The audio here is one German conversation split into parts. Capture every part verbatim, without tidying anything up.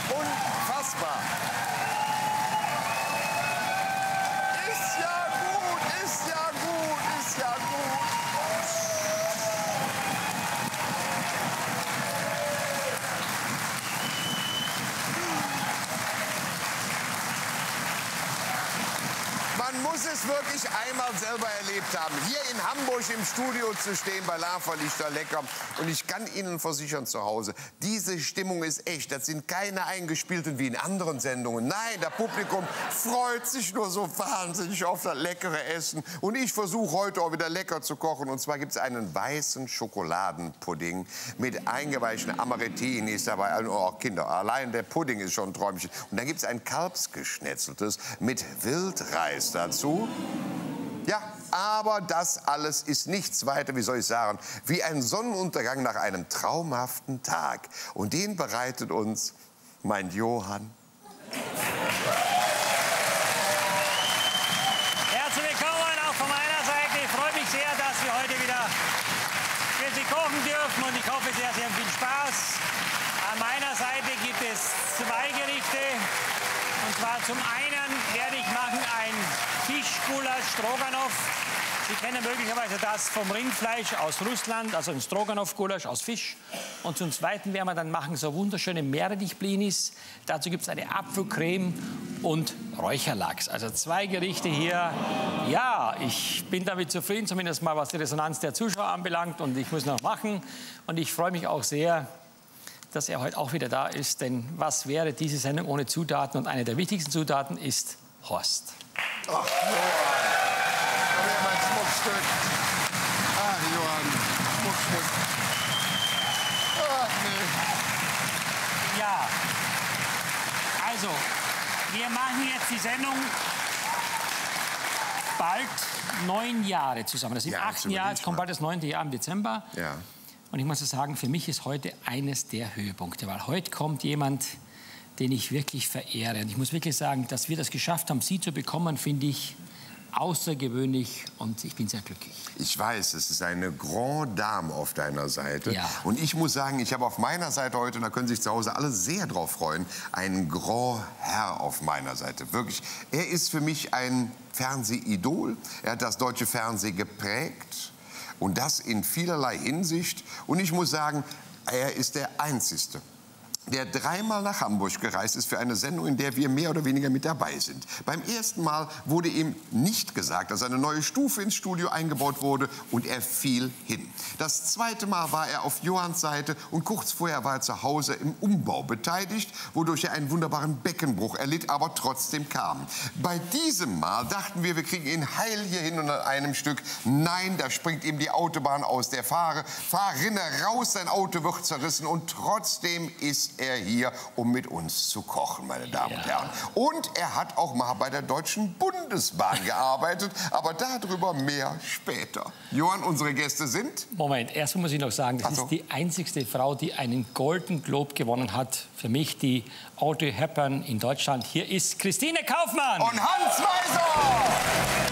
Unfassbar. Ist ja gut, ist ja gut, ist ja gut. Man muss es wirklich einmal selber erlebt haben. Hier in Hamburg im Studio zu stehen bei Laferlichter lecker. Und ich kann Ihnen versichern zu Hause, diese Stimmung ist echt. Das sind keine eingespielten wie in anderen Sendungen. Nein, das Publikum freut sich nur so wahnsinnig auf das leckere Essen. Und ich versuche heute auch wieder lecker zu kochen. Und zwar gibt es einen weißen Schokoladenpudding mit eingeweichten Amaretinis dabei. Oh, Kinder, allein der Pudding ist schon ein Träumchen. Und dann gibt es ein Kalbsgeschnetzeltes mit Wildreis dazu. Ja, aber das alles ist nichts weiter, wie soll ich sagen, wie ein Sonnenuntergang nach einem traumhaften Tag. Und den bereitet uns mein Johann. Herzlich willkommen auch von meiner Seite. Ich freue mich sehr, dass wir heute wieder für Sie kochen dürfen. Und ich hoffe sehr, Sie haben viel Spaß. An meiner Seite gibt es zwei Gerichte. Und zwar zum einen werde ich machen ein Fischgulasch Stroganoff. Sie kennen möglicherweise das vom Rindfleisch aus Russland, also ein Stroganoff-Gulasch aus Fisch. Und zum Zweiten werden wir dann machen so wunderschöne Meerrettich-Blinis. Dazu gibt es eine Apfelcreme und Räucherlachs. Also zwei Gerichte hier. Ja, ich bin damit zufrieden, zumindest mal was die Resonanz der Zuschauer anbelangt. Und ich muss noch machen. Und ich freue mich auch sehr, dass er heute auch wieder da ist. Denn was wäre diese Sendung ohne Zutaten? Und eine der wichtigsten Zutaten ist Horst. Ach, Johann. Da wäre mein Schmuckstück. Ach, Johann. Schmuckstück. Ach, nee. Ja, also, wir machen jetzt die Sendung bald neun Jahre zusammen. Das sind Ja, acht Jahre, jetzt kommt bald das neunte Jahr im Dezember. Ja. Und ich muss sagen, für mich ist heute eines der Höhepunkte, weil heute kommt jemand, den ich wirklich verehre. Und ich muss wirklich sagen, dass wir das geschafft haben, Sie zu bekommen, finde ich außergewöhnlich und ich bin sehr glücklich. Ich weiß, es ist eine Grande Dame auf deiner Seite. Ja. Und ich muss sagen, ich habe auf meiner Seite heute, und da können sich zu Hause alle sehr drauf freuen, einen Grand Herr auf meiner Seite. Wirklich, er ist für mich ein Fernsehidol. Er hat das deutsche Fernsehen geprägt. Und das in vielerlei Hinsicht. Und ich muss sagen, er ist der Einzige, der dreimal nach Hamburg gereist ist für eine Sendung, in der wir mehr oder weniger mit dabei sind. Beim ersten Mal wurde ihm nicht gesagt, dass eine neue Stufe ins Studio eingebaut wurde und er fiel hin. Das zweite Mal war er auf Johanns Seite und kurz vorher war er zu Hause im Umbau beteiligt, wodurch er einen wunderbaren Beckenbruch erlitt, aber trotzdem kam. Bei diesem Mal dachten wir, wir kriegen ihn heil hier hin und an einem Stück. Nein, da springt ihm die Autobahn aus der Fahre. Fahrrinne raus, sein Auto wird zerrissen und trotzdem ist er hier, um mit uns zu kochen, meine Damen Ja. und Herren. Und er hat auch mal bei der Deutschen Bundesbahn gearbeitet, aber darüber mehr später. Johann, unsere Gäste sind? Moment, erst muss ich noch sagen, das Ach so. ist die einzigste Frau, die einen Golden Globe gewonnen hat. Für mich die Audrey Hepburn in Deutschland. Hier ist Christine Kaufmann. Und Hans Meiser!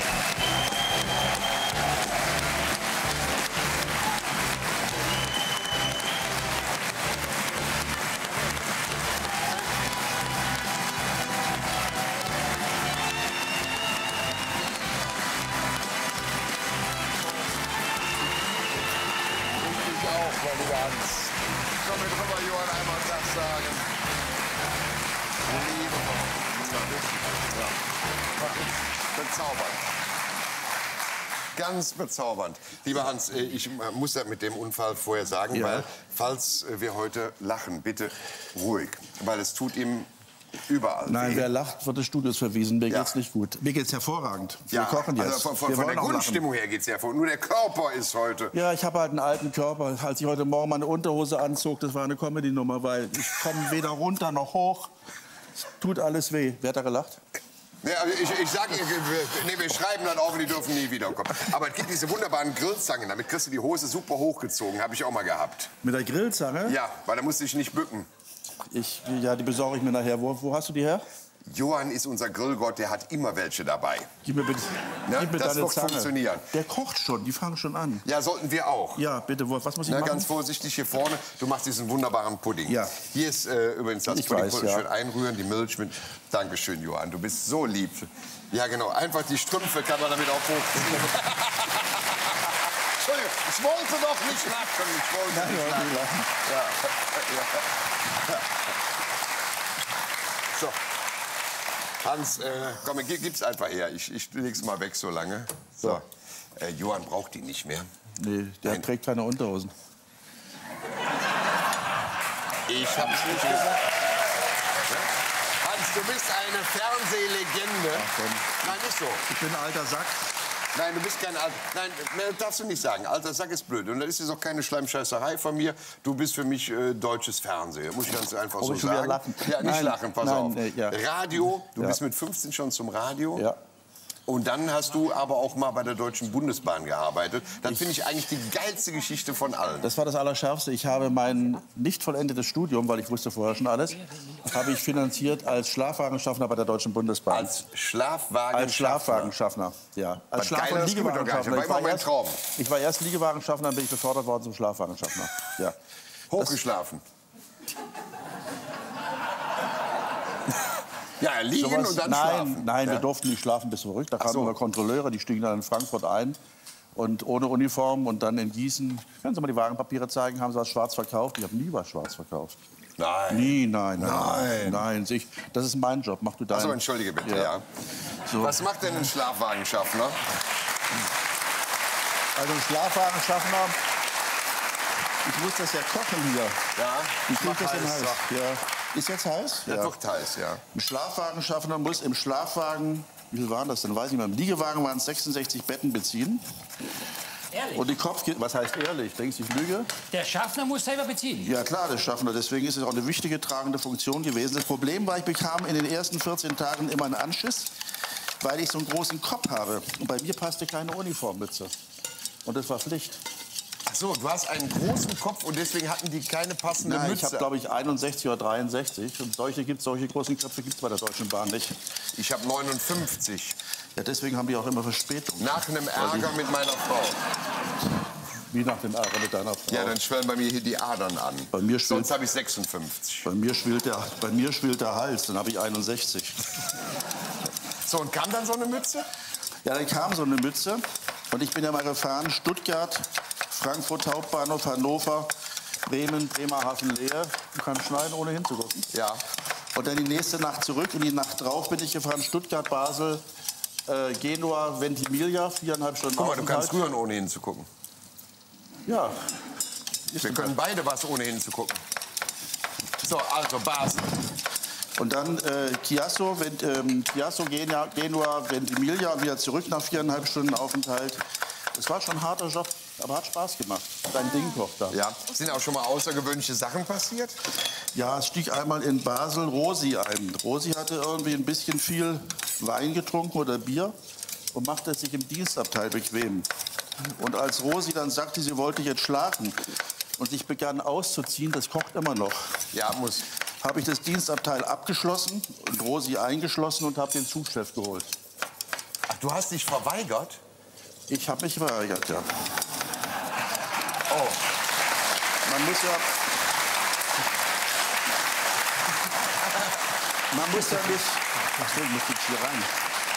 Lieber Hans. Komm mit rüber, Johann, einmal das sagen. Liebe ja. Bezaubernd. Ganz bezaubernd. Lieber Hans, ich muss ja mit dem Unfall vorher sagen, Ja. weil falls wir heute lachen, bitte ruhig. Weil es tut ihm überall Nein, weh. wer lacht, wird des Studios verwiesen. Mir Ja. geht's nicht gut. Mir geht's hervorragend. Ja, Wir kochen jetzt. also von, von, Wir von wollen der auch lachen. Grundstimmung her geht's ja vor. Nur der Körper ist heute. Ja, ich habe halt einen alten Körper. Als ich heute Morgen meine Unterhose anzog, das war eine Comedy-Nummer, weil ich komme weder runter noch hoch. Es tut alles weh. Wer hat da gelacht? Ja, also ich, ich sag, wir, nee, wir schreiben dann auf und die dürfen nie wiederkommen. Aber es gibt diese wunderbaren Grillzangen. Damit kriegst du die Hose super hochgezogen. Habe ich auch mal gehabt. Mit der Grillzange? Ja, weil da musste ich nicht bücken. Ich, ja, die besorge ich mir nachher. Wo, wo hast du die her? Johann ist unser Grillgott, der hat immer welche dabei. Gib mir bitte, Ne? gib mir Das deine wird Zange. funktionieren. Der kocht schon, die fangen schon an. Ja, sollten wir auch. Ja, bitte, was muss ich Na, machen? ganz vorsichtig hier vorne. Du machst diesen wunderbaren Pudding. Ja. Hier ist äh, übrigens das Ich Pudding. weiß, Pudding ja. schön einrühren, die Milch mit. Dankeschön, Johann. Du bist so lieb. Ja, genau. Einfach die Strümpfe kann man damit auch hochziehen. Entschuldigung, ich wollte doch nicht lachen. Ich wollte Nein, nicht ich wollte nicht lachen. Ja. Ja. So. Hans, äh, komm, gib, gib's einfach her. Ich, ich leg's mal weg so lange. So. Äh, Johann braucht die nicht mehr. Nee, der Nein. trägt keine Unterhosen. Ich hab's nicht gesagt. Ja? Hans, du bist eine Fernsehlegende. Nein, ist so. Ich bin ein alter Sack. Nein, du bist kein Alter. Nein, das darfst du nicht sagen. Alter Sack ist blöd. Und das ist jetzt auch keine Schleimscheißerei von mir. Du bist für mich äh, deutsches Fernsehen. Muss ich ganz einfach Oh, so ich will wieder sagen. lachen. Ja, nicht Nein, lachen, pass nein, auf. nee, ja. Radio, du Ja. bist mit fünfzehn schon zum Radio. Ja. Und dann hast du aber auch mal bei der Deutschen Bundesbahn gearbeitet. Das finde ich eigentlich die geilste Geschichte von allen. Das war das Allerschärfste. Ich habe mein nicht vollendetes Studium, weil ich wusste vorher schon alles, habe ich finanziert als Schlafwagenschaffner bei der Deutschen Bundesbahn. Als Schlafwagen. Als Schlafwagenschaffner, ja. Als Was Schlaf- geil, und das tut mir doch gar nicht. Liegewagenschaffner. War Ich immer war, mein erst, Traum. ich war erst Liegewagenschaffner, dann bin ich befördert worden zum Schlafwagenschaffner. Ja. Hochgeschlafen. Ja, liegen Sowas- und dann nein, schlafen. nein, ja? wir durften nicht schlafen bis verrückt. Da kamen so. immer Kontrolleure, die stiegen dann in Frankfurt ein. Und ohne Uniform und dann in Gießen, können Sie mal die Wagenpapiere zeigen, haben sie was schwarz verkauft. Ich habe nie was schwarz verkauft. Nein. Nie, nein, nein. Nein. Nein, ich, das ist mein Job, mach du deinen. Achso, entschuldige bitte, ja. Ja. So. Was macht denn ein Schlafwagenschaffner? Also ein Schlafwagenschaffner, ich muss das ja kochen hier. Ja, Wie krieg ich das mach denn heiß, heiß? so. Ja. Ist jetzt heiß? Ja, wird heiß, ja. Ein Schlafwagenschaffner muss im Schlafwagen, wie viel waren das denn, weiß ich nicht mehr, im Liegewagen waren es sechsundsechzig Betten beziehen. Ehrlich? Und die Kopf, was heißt ehrlich? Denkst du, ich lüge? Der Schaffner muss selber beziehen. Ja klar, das schaffen wir. Deswegen ist es auch eine wichtige tragende Funktion gewesen. Das Problem war, ich bekam in den ersten vierzehn Tagen immer einen Anschiss, weil ich so einen großen Kopf habe. Und bei mir passte keine Uniformmütze. Und das war Pflicht. Ach so, du hast einen großen Kopf und deswegen hatten die keine passende Nein, Mütze. ich habe, glaube ich, einundsechzig oder dreiundsechzig. Und solche, gibt's, solche großen Köpfe gibt es bei der Deutschen Bahn nicht. Ich habe neunundfünfzig. Ja, deswegen haben die auch immer Verspätung. Nach einem Ärger mit meiner Frau. Wie nach dem Ärger mit deiner Frau. Ja, dann schwellen bei mir hier die Adern an. Bei mir schwillt- Sonst habe ich sechsundfünfzig. bei, mir schwillt der, bei mir schwillt der Hals, dann habe ich einundsechzig. So, und kam dann so eine Mütze? Ja, dann kam so eine Mütze. Und ich bin ja mal gefahren, Stuttgart, Frankfurt Hauptbahnhof, Hannover, Bremen, Bremerhaven, Leer. Du kannst schneiden, ohne hinzugucken. Ja. Und dann die nächste Nacht zurück und die Nacht drauf bin ich gefahren, Stuttgart, Basel, äh, Genua, Ventimiglia, viereinhalb Stunden Guck mal, du kannst Aufenthalt. rühren, ohne hinzugucken. Ja. Wir können beide was, ohne hinzugucken. So, also Basel. Und dann äh, Chiasso, Vent, ähm, Chiasso, Genua, Genua, Ventimiglia und wieder zurück nach viereinhalb Stunden Aufenthalt. Das war schon ein harter Job, aber hat Spaß gemacht. Dein Ding kocht da. Ja. Sind auch schon mal außergewöhnliche Sachen passiert? Ja, es stieg einmal in Basel Rosi ein. Rosi hatte irgendwie ein bisschen viel Wein getrunken oder Bier und machte es sich im Dienstabteil bequem. Und als Rosi dann sagte, sie wollte jetzt schlafen und sich begann auszuziehen, das kocht immer noch, Ja, muss. habe ich das Dienstabteil abgeschlossen und Rosi eingeschlossen und habe den Zugchef geholt. Ach, du hast dich verweigert? Ich habe mich verweigert, ja. Oh. Man muss ja... Man muss ja nicht... Ach so, ich muss jetzt hier rein.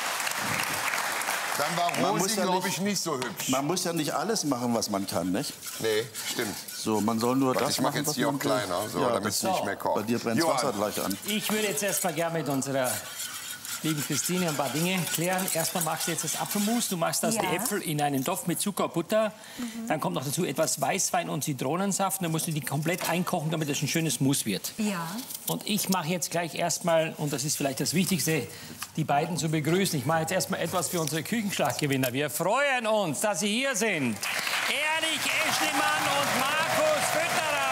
Dann war Man Rosi, muss ja glaube nicht- ich, nicht so hübsch. Man muss ja nicht alles machen, was man kann, nicht? Nee, stimmt. So, man soll nur Warte, das ich mache machen, jetzt was die auch man will. kleiner, so, Ja, damit das- es nicht mehr kocht. Bei dir brennt das Johann. Wasser gleich an. Ich würde jetzt erst mal gerne mit unserer lieben Christine ein paar Dinge klären. Erstmal machst du jetzt das Apfelmus. Du machst das Ja. die Äpfel in einen Topf mit Zucker und Butter. Dann kommt noch dazu etwas Weißwein und Zitronensaft. Dann musst du die komplett einkochen, damit es ein schönes Mousse wird. Ja. Und ich mache jetzt gleich erstmal, und das ist vielleicht das Wichtigste, die beiden zu begrüßen. Ich mache jetzt erstmal etwas für unsere Küchenschlaggewinner. Wir freuen uns, dass Sie hier sind. Erich Eschlimann und Markus Fütterer.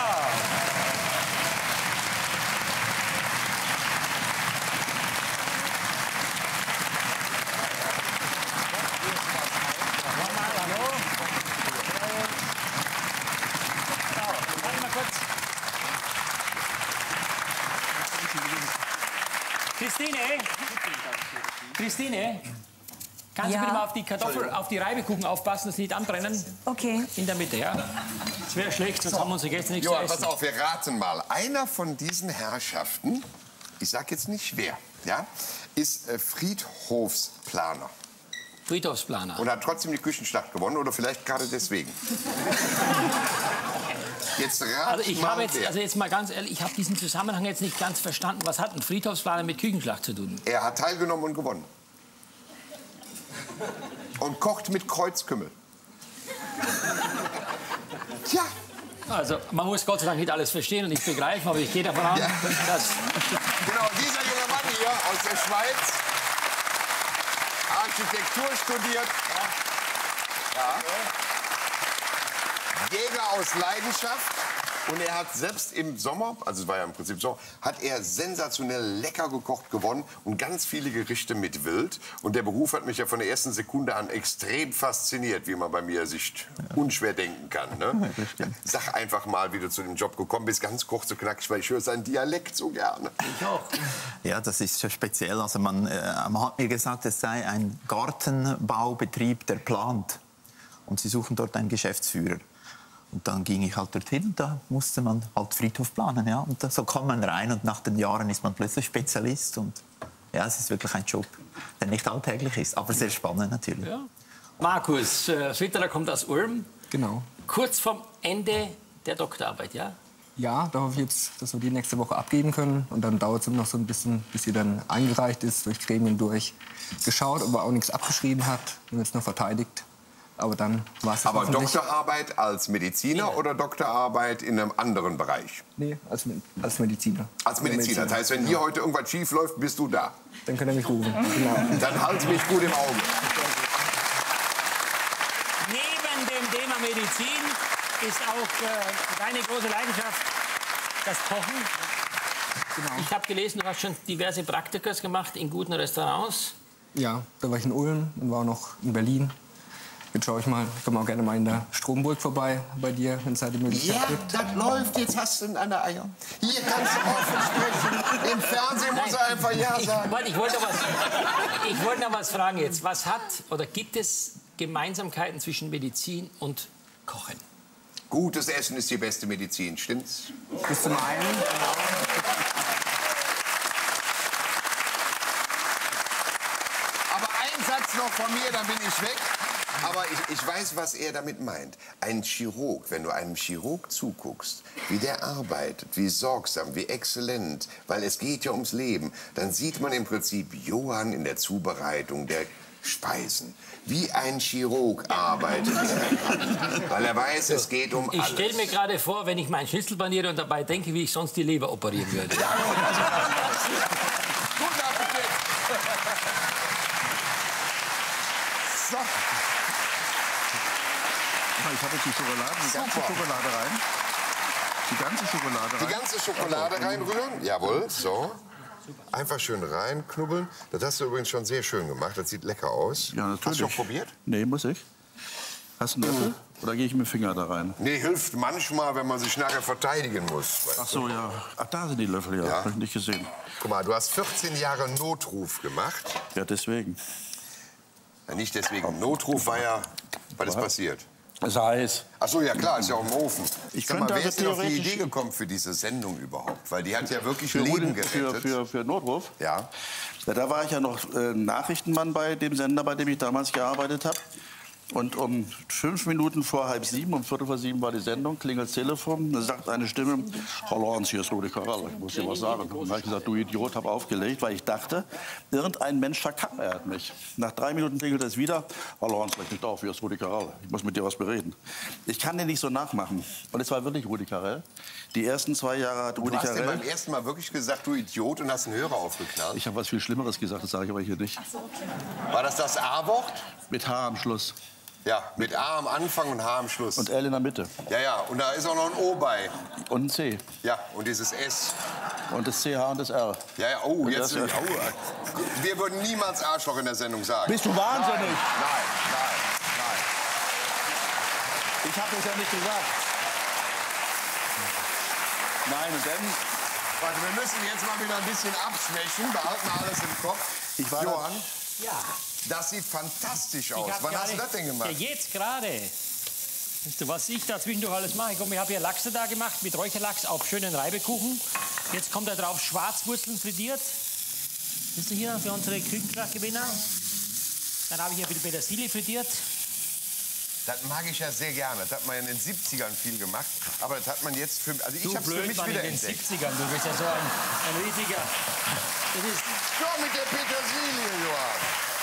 Nochmal, hallo. So, warte mal kurz. Christine? Christine? Kannst Ja. du bitte mal auf die Kartoffel, auf die Reibekuchen aufpassen, dass sie nicht anbrennen? Okay. In der Mitte, ja? Das wäre schlecht, sonst haben unsere Gäste nichts Johann, zu essen. pass auf, wir raten mal. Einer von diesen Herrschaften, ich sag jetzt nicht wer, ja, ist äh, Friedhofsplaner. Friedhofsplaner. Und hat trotzdem die Küchenschlacht gewonnen oder vielleicht gerade deswegen. Jetzt rat Also ich mal habe jetzt, wer. also jetzt mal ganz ehrlich, ich habe diesen Zusammenhang jetzt nicht ganz verstanden. Was hat ein Friedhofsplaner mit Küchenschlacht zu tun? Er hat teilgenommen und gewonnen. Und kocht mit Kreuzkümmel. Tja, Also man muss Gott sei Dank nicht alles verstehen und nicht begreifen, aber ich gehe davon aus, Ja. dass... genau, dieser junge Mann hier aus der Schweiz, Architektur studiert, ja. Jäger aus Leidenschaft. Und er hat selbst im Sommer, also es war ja im Prinzip so, hat er sensationell lecker gekocht gewonnen und ganz viele Gerichte mit Wild. Und der Beruf hat mich ja von der ersten Sekunde an extrem fasziniert, wie man bei mir sich unschwer denken kann. Ne? Sag einfach mal, wie du zu dem Job gekommen bist, ganz kurz und knackig, weil ich höre seinen Dialekt so gerne. Ich auch. Ja, das ist schon speziell. Also man, äh, man hat mir gesagt, es sei ein Gartenbaubetrieb, der plant. Und sie suchen dort einen Geschäftsführer. Und dann ging ich halt dorthin und da musste man halt Friedhof planen. Ja? Und da, so kommt man rein und nach den Jahren ist man plötzlich Spezialist. Und ja, es ist wirklich ein Job, der nicht alltäglich ist, aber sehr spannend natürlich. Ja. Markus äh, Switterer kommt aus Ulm. Genau. Kurz vorm Ende der Doktorarbeit, ja? Ja, da hoffe ich jetzt, dass wir die nächste Woche abgeben können. Und dann dauert es noch so ein bisschen, bis sie dann eingereicht ist, durch Gremien durch. Geschaut, ob er auch nichts abgeschrieben hat und jetzt noch verteidigt. Aber dann war es Aber Doktorarbeit als Mediziner Ja. oder Doktorarbeit in einem anderen Bereich? Nee, als, als Mediziner. Als Mediziner. Das heißt, wenn hier heute irgendwas schief läuft, bist du da. Dann könnt ihr mich rufen. Genau. Dann halt mich gut im Auge. Neben dem Thema Medizin ist auch äh, deine große Leidenschaft das Kochen. Genau. Ich habe gelesen, du hast schon diverse Praktikas gemacht in guten Restaurants. Ja, da war ich in Ulm und war auch noch in Berlin. Jetzt schaue ich mal, ich komme auch gerne mal in der Stromburg vorbei bei dir, wenn es halt die Möglichkeit Ja, gibt. das läuft. Jetzt hast du ihn an der Eier. Hier kannst du offen sprechen. Im Fernsehen muss er einfach Ja Ich, sagen. wollte- ich wollte noch was, ich wollte noch was fragen jetzt. Was hat oder gibt es Gemeinsamkeiten zwischen Medizin und Kochen? Gutes Essen ist die beste Medizin, stimmt's? Bis zum einen, Aber ein Satz noch von mir, dann bin ich weg. Aber ich, ich weiß, was er damit meint. Ein Chirurg, wenn du einem Chirurg zuguckst, wie der arbeitet, wie sorgsam, wie exzellent, weil es geht ja ums Leben, dann sieht man im Prinzip Johann in der Zubereitung der Speisen. Wie ein Chirurg arbeitet er. Weil er weiß, es geht um Ich alles. stelle mir gerade vor, wenn ich meinen Schnitzel paniere und dabei denke, wie ich sonst die Leber operieren würde. Guten Appetit! So. Ich habe jetzt die Schokolade, die ganze Super. Schokolade rein. Die ganze Schokolade rein. Die ganze Schokolade reinrühren. Jawohl, so. Einfach schön reinknubbeln. Das hast du übrigens schon sehr schön gemacht. Das sieht lecker aus. Ja, natürlich. Hast du schon probiert? Nee, muss ich. Hast du einen Löffel? Oder gehe ich mit dem Finger da rein? Nee, hilft manchmal, wenn man sich nachher verteidigen muss. Ach so, ja. Ach, da sind die Löffel, ja. Ja. Hab ich nicht gesehen. Guck mal, du hast vierzehn Jahre Notruf gemacht. Ja, deswegen. Ja, nicht deswegen. Notruf war ja, was ist passiert? Es ist heiß. Ach so, ja klar, ist ja auch im Ofen. Ich Sag mal, könnte wer also ist denn auf die theoretisch- Idee gekommen für diese Sendung überhaupt? Weil die hat ja wirklich Für, Leben Rudi- für, gerettet. für, für Notruf? Ja. Ja, da war ich ja noch äh, Nachrichtenmann bei dem Sender, bei dem ich damals gearbeitet habe. Und um fünf Minuten vor halb sieben, um viertel vor sieben war die Sendung, klingelt das Telefon, da sagt eine Stimme, hallo Hans, hier ist Rudi Carrell, ich muss dir was sagen. Und dann habe ich gesagt, du Idiot, habe aufgelegt, weil ich dachte, irgendein Mensch verkappert mich. Nach drei Minuten klingelt es wieder, hallo Hans, leg nicht auf, hier ist Rudi Carrell, ich muss mit dir was bereden. Ich kann den nicht so nachmachen. Und es war wirklich Rudi Carrell. Die ersten zwei Jahre hat Rudi Du hast dir Carrell... beim ersten Mal wirklich gesagt, du Idiot, und hast einen Hörer aufgeknallt. Ich habe was viel Schlimmeres gesagt, das sage ich aber hier nicht. War das das A-Wort? Mit H am Schluss Ja, mit A am Anfang und H am Schluss. und L in der Mitte Ja, ja, und da ist auch noch ein O bei. und ein C. Ja, und dieses S. Und das C H und das R. Ja, ja, oh, jetzt. das- Oh, wir würden niemals Arschloch in der Sendung sagen. Bist du wahnsinnig? Nein, nein, nein. Ich habe das ja nicht gesagt. Nein, und dann Warte, wir müssen jetzt mal wieder ein bisschen abschwächen. Behalten wir alles im Kopf. Ich war Johann, Ja. das sieht fantastisch Ich aus. hab Wann gerade- hast du das denn gemacht? Ja, jetzt gerade. Weißt du, was ich da zwischendurch alles mache? Ich, ich habe hier Lachse da gemacht mit Räucherlachs auf schönen Reibekuchen. Jetzt kommt da drauf Schwarzwurzeln frittiert. Siehst du hier für unsere Küchenschlaggewinner? Dann habe ich hier ein bisschen Petersilie frittiert. Das mag ich ja sehr gerne. Das hat man in den siebzigern viel gemacht. Aber das hat man jetzt für, also Du ich habe es für blöd, mich Mann, wieder in den entdeckt. siebzigern. Du bist ja so ein, ein riesiger. Das ist, Schon mit der Petersilie, Johann.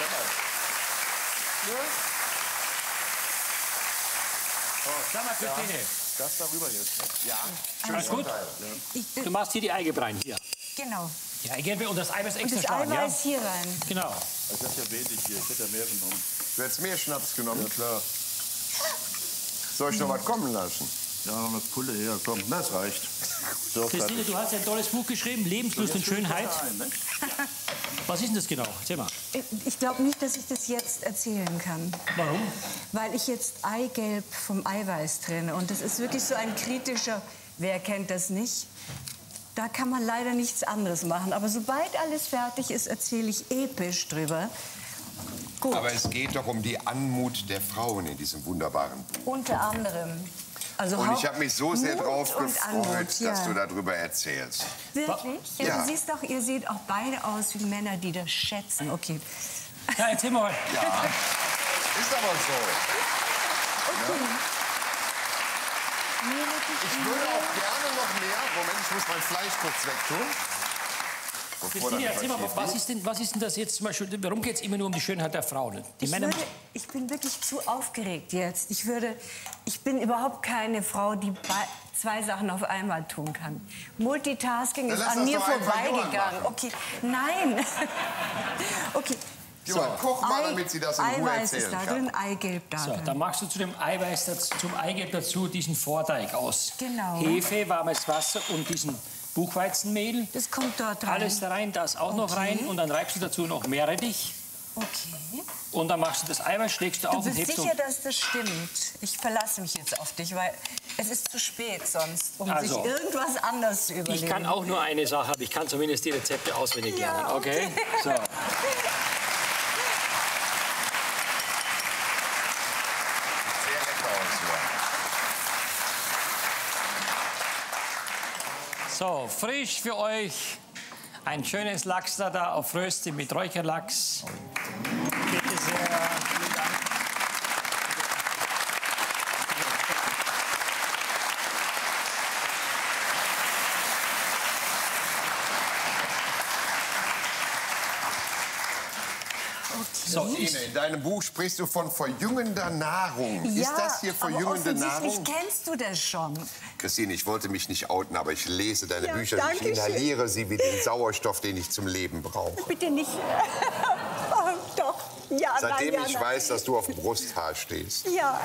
sag mal, Christine, Das darüber jetzt. Ja, alles gut? Ich, Du machst hier die Eigelb hier. genau. Die Eigelb und das Eiweiß Und extra das sparen, ja? Eiweiß hier rein. Genau. Das ist ja wenig hier. Ich hätte ja mehr genommen. du hättest mehr Schnaps genommen. Ja, klar. Soll ich noch was kommen lassen? Ja, noch eine Pulle her. Komm, das reicht. So, Christine, fertig. du hast ja ein tolles Buch geschrieben, Lebenslust und Schönheit. Ein, ne? Was ist denn das genau? Erzähl mal. Ich glaube nicht, dass ich das jetzt erzählen kann. Warum? Weil ich jetzt Eigelb vom Eiweiß trenne. Und das ist wirklich so ein kritischer, wer kennt das nicht? Da kann man leider nichts anderes machen. Aber sobald alles fertig ist, erzähle ich episch drüber. Gut, Aber es geht doch um die Anmut der Frauen in diesem wunderbaren Buch. unter anderem. Also Und ich Haupt- habe mich so sehr Mut drauf und gefreut, Anmut, dass ja. du darüber erzählst. Wirklich? Ja, Ja. Du siehst doch, ihr seht auch beide aus wie Männer, die das schätzen. Okay. Ja, erzähl mal. Ja, ist aber so. Ich würde auch gerne noch mehr. Moment, ich muss mein Fleisch kurz wegtun. Bevor Christine, dann erzähl mal, etwas was ist, denn, was ist denn das jetzt zum Beispiel? Warum geht es immer nur um die Schönheit der Frauen? Die Ich, Männer. würde, ich bin wirklich zu aufgeregt jetzt. Ich, würde, ich bin überhaupt keine Frau, die bei- zwei Sachen auf einmal tun kann. Multitasking Dann ist lass an das mir doch einfach Johann vorbeigegangen. machen. Okay, nein. Okay. Johann, koch mal, Ei- damit sie das in Ruhe Eiweiß erzählen ist da kann. drin, Eigelb da So, drin. dann machst du zu dem Eiweiß, dazu, zum Eigelb dazu diesen Vorteig aus. Genau. Hefe, warmes Wasser und diesen Buchweizenmehl. Das kommt dort rein. Alles da rein, das auch noch Okay. rein. Und dann reibst du dazu noch Meerrettich. Okay. Und dann machst du das Eiweiß, schlägst du Du auf und bist hebst sicher, um. dass das stimmt? Ich verlasse mich jetzt auf dich, weil es ist zu spät sonst, um Also, sich irgendwas anderes zu überlegen. Ich kann auch nur eine Sache, aber ich kann zumindest die Rezepte auswendig Ja, lernen. Okay? okay. So. Sehr lecker aus, Johann. So, frisch für euch ein schönes Lachs da auf Rösti mit Räucherlachs. Bitte sehr. Vielen Dank. So, Ine, in deinem Buch sprichst du von verjüngender Nahrung. Ja, ist das hier verjüngende aber Nahrung? offensichtlich kennst du das schon. Christine, ich wollte mich nicht outen, aber ich lese deine Ja, Bücher und ich danke schön. inhaliere sie wie den Sauerstoff, den ich zum Leben brauche. Bitte nicht. Oh, doch. Ja, Seitdem nein, ja, ich nein. weiß, dass du auf Brusthaar stehst. Ja.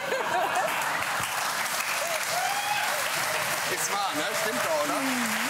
Ist wahr, ne? Stimmt doch, oder?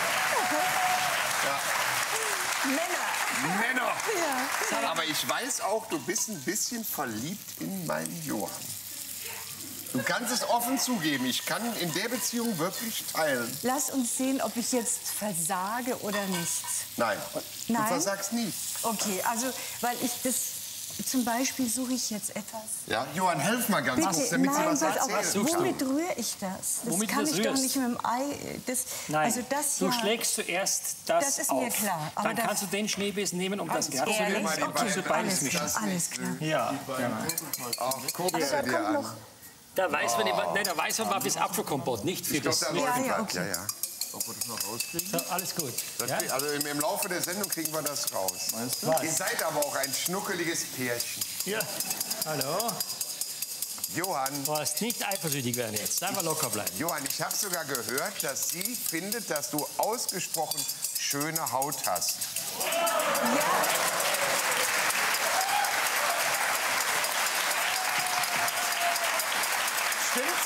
Männer. Männer! Ja. Aber ich weiß auch, du bist ein bisschen verliebt in meinen Johann. Du kannst es offen zugeben. Ich kann in der Beziehung wirklich teilen. Lass uns sehen, ob ich jetzt versage oder nicht. Nein, du Nein? versagst nie. Okay, also, weil ich das. Zum Beispiel suche ich jetzt etwas. Ja? Johann, helf mal ganz kurz, Bitte, damit sie nein, was pass auf, erzählen. womit rühre ich das? Das Womit du kann das ich doch rührst? nicht mit dem Ei. Das, Nein, also das du hier. schlägst zuerst das, Das ist auf. mir klar, aber Dann das- kannst du den Schneebesen nehmen, um das glatt zu Ehrlich? rühren. mal die Okay, beiden Kannst du Beine beides alles mischen. klar, alles klar. Ja, Ach, guck Also es da dir kommt an. noch. da weiß man, oh. nein, da weiß man mal bis Apfelkompott, nicht für Ich glaube, das. da Ja, läuft ja, was. okay. Ja, ja. Ob wir das noch rauskriegen? So, alles gut. Das Ja? krieg- Also im, im Laufe der Sendung kriegen wir das raus. Meinst du? Was? Ihr seid aber auch ein schnuckeliges Pärchen. Ja. Hallo? Johann, Du hast nicht eifersüchtig werden jetzt. Einfach locker bleiben. Johann, ich habe sogar gehört, dass sie findet, dass du ausgesprochen schöne Haut hast. Stimmt's?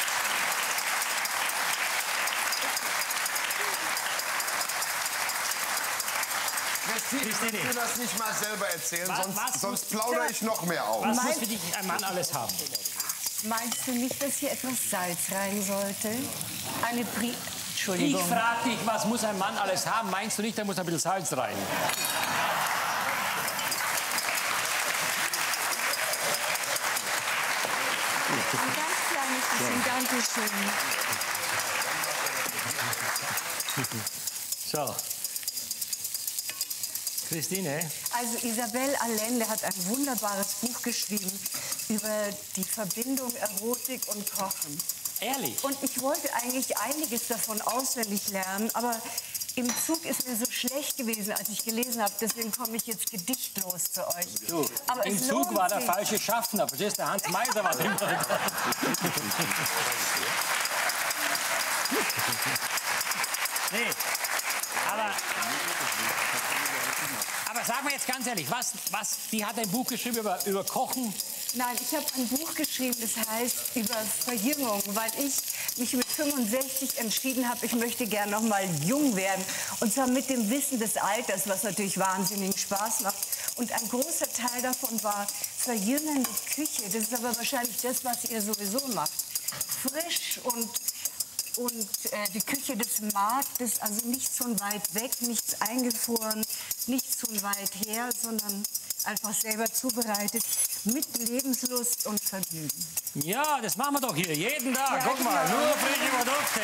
Christine, Christine. willst du das nicht mal selber erzählen? Was- sonst was sonst muss- plaudere ich noch mehr aus. Was muss Mein- für dich ein Mann alles haben? Meinst du nicht, dass hier etwas Salz rein sollte? Eine Pri Entschuldigung. Ich frage dich, was muss ein Mann alles haben? Meinst du nicht, da muss ein bisschen Salz rein? Ein ganz kleines bisschen, Dankeschön. So. Christine? Also Isabelle Allende hat ein wunderbares Buch geschrieben über die Verbindung Erotik und Kochen. Ehrlich? Und ich wollte eigentlich einiges davon auswendig lernen, aber im Zug ist mir so schlecht gewesen, als ich gelesen habe. Deswegen komme ich jetzt gedichtlos zu euch. Du, aber im es Zug lohnt war der sich. falsche Schaffner. Verstehst du? Hans Meiser war immer da. Nee, aber... Aber sag mir jetzt ganz ehrlich, was, was, die hat ein Buch geschrieben über, über Kochen. Nein, ich habe ein Buch geschrieben, das heißt über Verjüngung, weil ich mich mit fünfundsechzig entschieden habe, ich möchte gern noch mal jung werden. Und zwar mit dem Wissen des Alters, was natürlich wahnsinnigen Spaß macht. Und ein großer Teil davon war verjüngende Küche. Das ist aber wahrscheinlich das, was ihr sowieso macht. Frisch und... Und äh, die Küche des Marktes, also nicht so weit weg, nichts eingefroren, nicht so weit her, sondern einfach selber zubereitet, mit Lebenslust und Vergnügen. Ja, das machen wir doch hier, jeden Tag. Ja, Guck mal, genau. nur frische Produkte.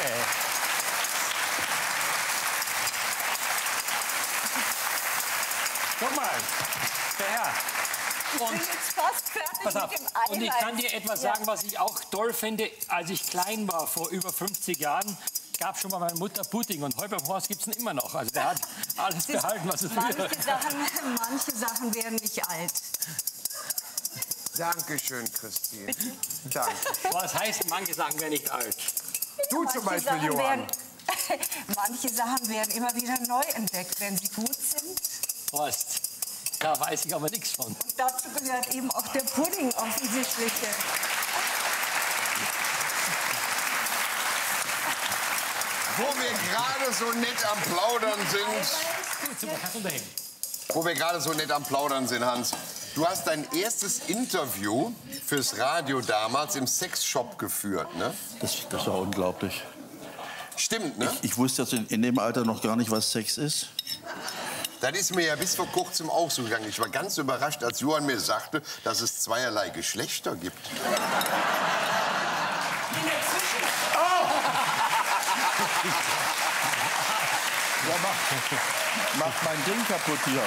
Guck mal, der Herr. Ich bin jetzt fast fertig Pass auf. mit dem Und ich kann dir etwas Ja. sagen, was ich auch toll finde. Als ich klein war, vor über fünfzig Jahren, gab schon mal meine Mutter Pudding. Und heute beim Horst gibt es ihn immer noch. Also der hat alles Das- behalten, was es manche früher Sachen, manche Sachen werden nicht alt. Dankeschön, Christine. Danke. Was heißt, manche Sachen werden nicht alt? Du Manche zum Beispiel, Sachen Johann. werden, manche Sachen werden immer wieder neu entdeckt, wenn sie gut sind. Horst, da weiß ich aber nichts von. Und dazu gehört eben auch der Pudding offensichtlich. Wo wir gerade so nett am Plaudern sind, Gut, super, kannst du unterheben. wo wir gerade so nett am Plaudern sind, Hans. Du hast dein erstes Interview fürs Radio damals im Sexshop geführt, ne? Das, das war unglaublich. Stimmt, ne? Ich wusste jetzt in, in dem Alter noch gar nicht, was Sex ist. Das ist mir ja bis vor kurzem auch so gegangen. Ich war ganz überrascht, als Johann mir sagte, dass es zweierlei Geschlechter gibt. Ja, macht, macht mein Ding kaputt hier.